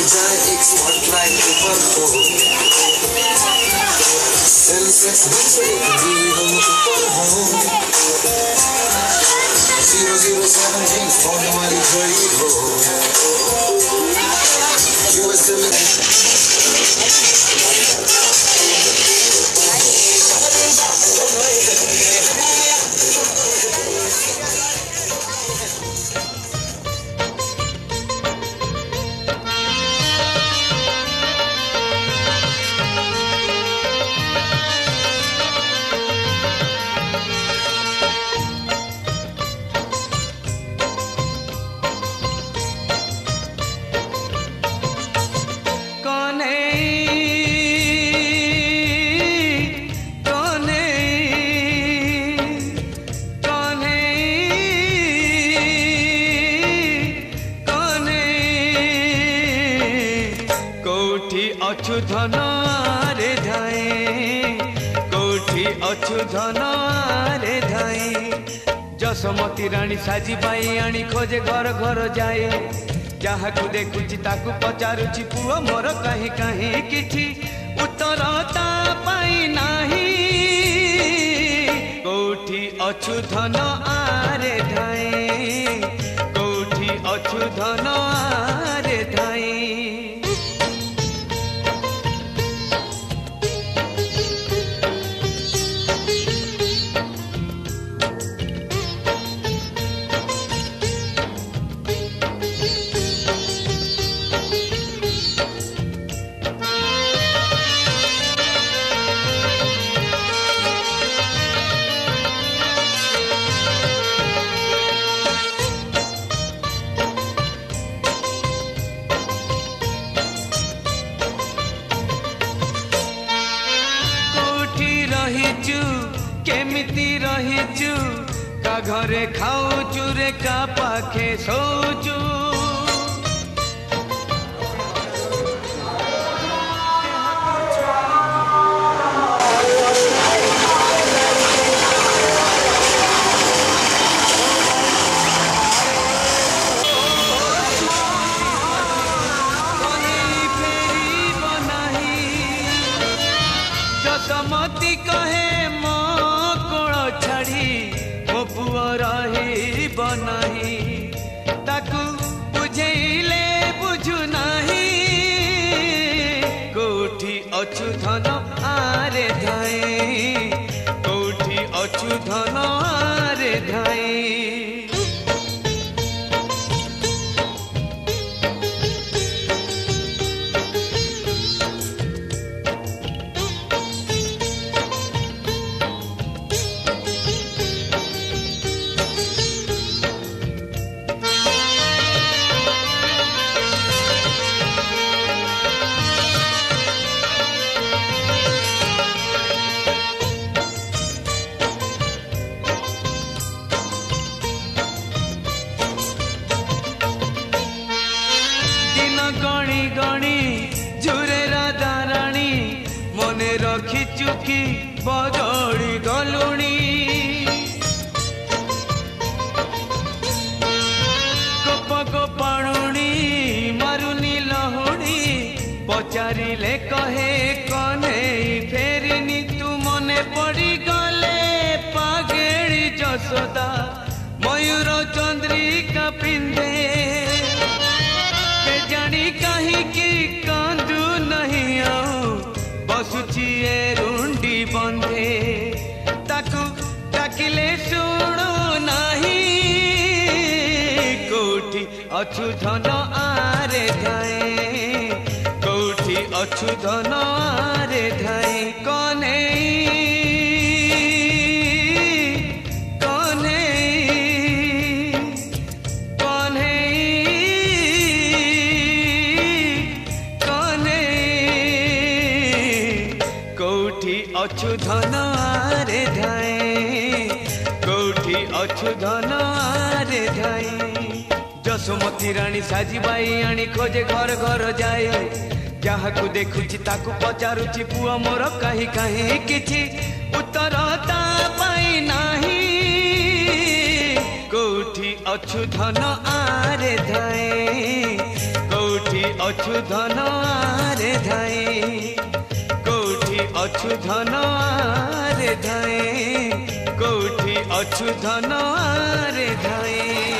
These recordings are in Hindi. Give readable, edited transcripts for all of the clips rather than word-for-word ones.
जाए एक स्पॉटलाइट ऊपर हो, सेंसेक्स नीचे हम ऊपर हो, 007 फोन वाली घड़ी हो, यूएसए में अछुधन रे धाई, कोठी अछुधन रे धाई। जसमती रानी साजी पाई आनी खोजे घर घर जाए, जहाँ को देखुची ताकू पचारुची पुओ मोर कहीं कहीं किछि उत्तर ता पाई नाही। कोठी अछुधन आरे धाई, कोठी अछुधन आरे धाई। केमिति रहिचु का घरे खाऊचु रे का पाखे सोचु। जसमती कहे बनाही ताकू बुझेले बुझु नाही। कोठी अछुधन आरे धाई, कोठी अछुधन आरे धाई। गणी गणी झुरे राधा रानी मने रखी चुकी बदली गलुणी। गोप गोपाणुणी मारुनी लहुणी पचारिले कहे कने फेरिनी तू मने पड़ी गले पागेड़ी जसोदा मयूर चंद्रिका पिंधे। जानी कहीं की कांदू नहीं आऊं बसुची रुंडी बंधे ताकू डाकिले सुनो नहीं। कोठी अछुधन आरे धाई, कोठी अछुधन आरे धाई। कने अछुधन आरे धाई, कोठी अछुधन आरे धाई। जसमती रानी साजी बाई आनी खोजे घर घर जाए, जहाँ को देखुची ताकू पचारुची पुओ मोर कहीं कहीं किछि उत्तर ता पाई नाही। कोठी अछुधन आरे धाई, कोठी अछु धन रे धाए कोठी अछु धन रे धाए कोठी अछु धन रे धाए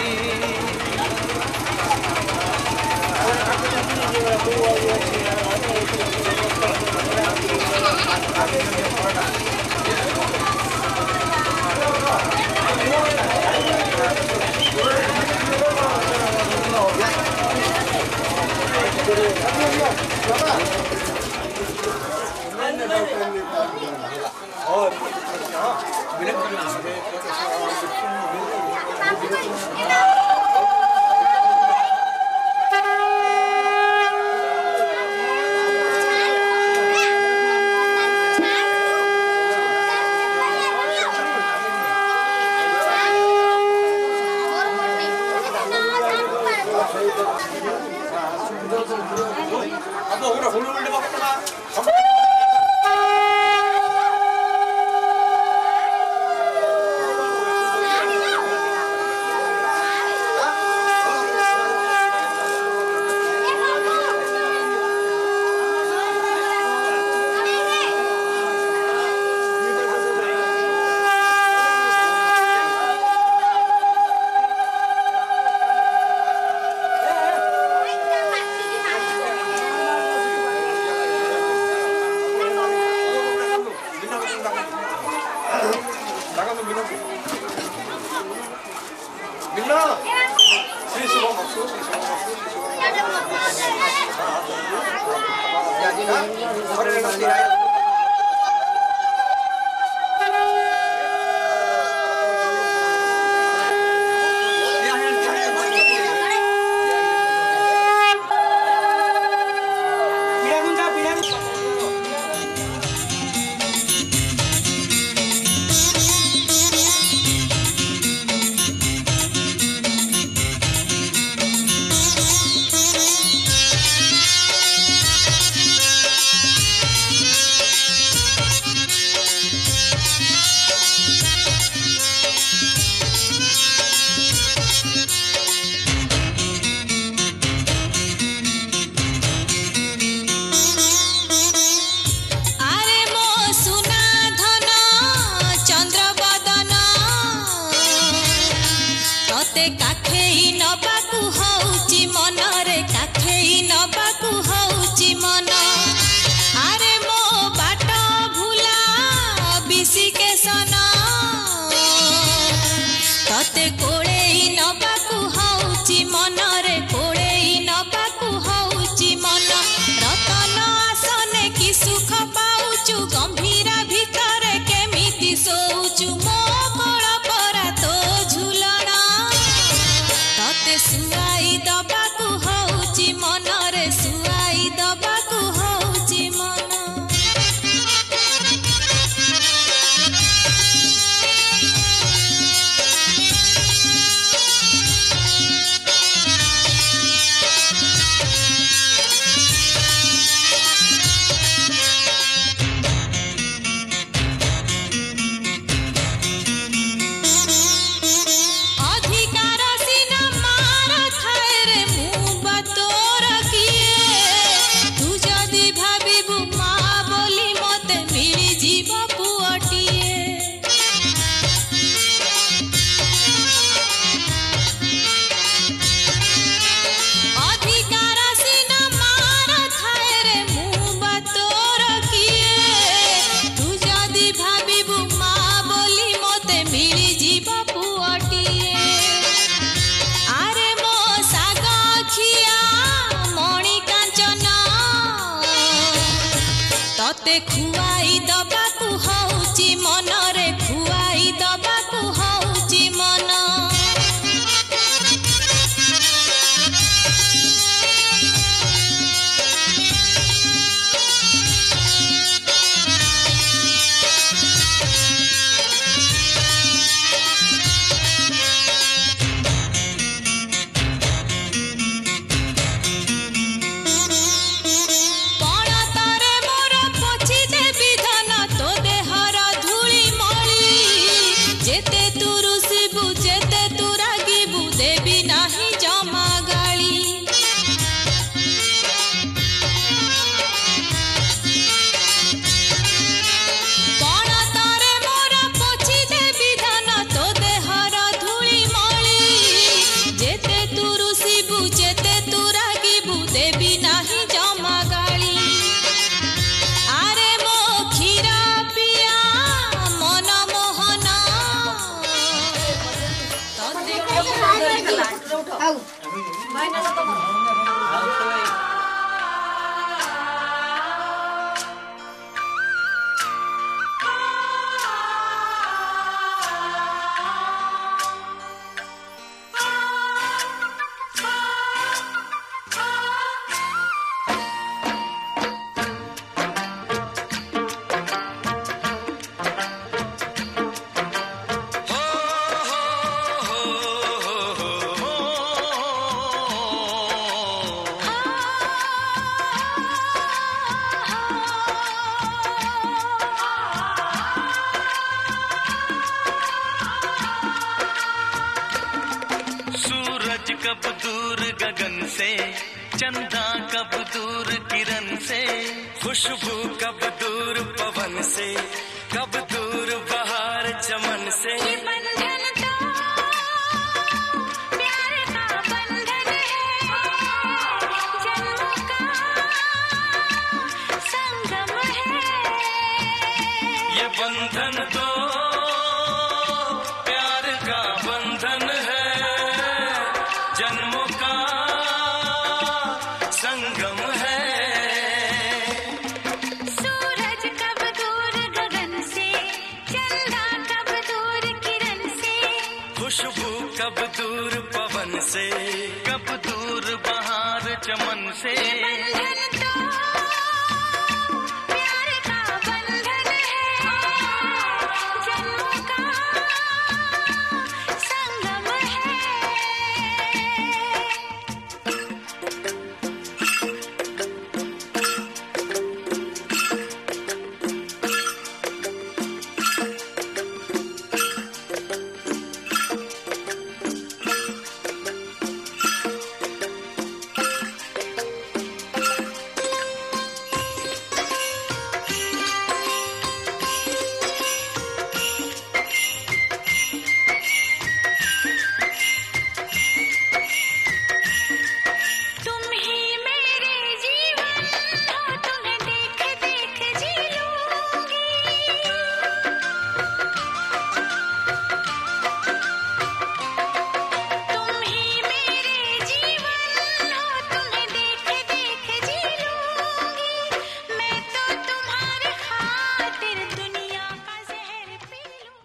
खुआई दबाकू हौची मनरे खुआई दबाकू हौची मन पणतरे मोर पोछि देबी से, चंदा कब दूर किरण से, खुशबू कब दूर पवन से, कब दूर बहार चमन से। ये बंधन तो प्यार का बंधन है, जन्मों का संगम है। ये बंधन तो प्यार का बंधन है, जन्मों का संगम है। सूरज कब दूर गगन से, चंदा कब दूर किरण से, खुशबू कब दूर पवन से, कब दूर बहार चमन से। बंधन तो प्यार का बंधन है, जन्मों का संगम है। तुम ही मेरे जीवन हो, तुम्हें देख देख जी लूंगी। तुम ही मेरे जीवन हो, तुम्हें देख देख जी लूंगी। मैं तो तुम्हारे खातिर दुनिया का जहर पी लूं।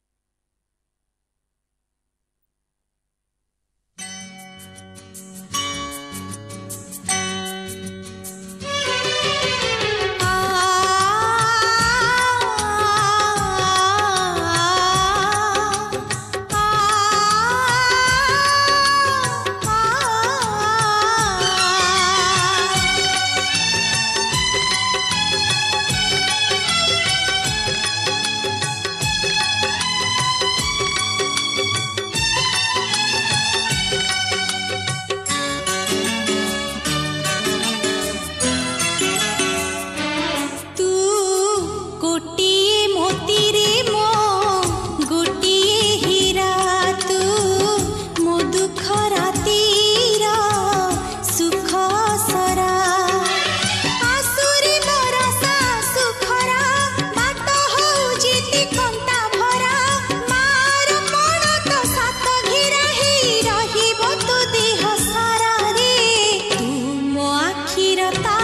तू गोटिए मोती रे मो गोटिए हीरा, तू मो दुख रातिर सुख सरा। आसुरी बरसा सुखरा बात हौची तिकंता भरा। मार मण तो सात घिरा ही रहिब तो देह सारा रे। तू मो आखिर ता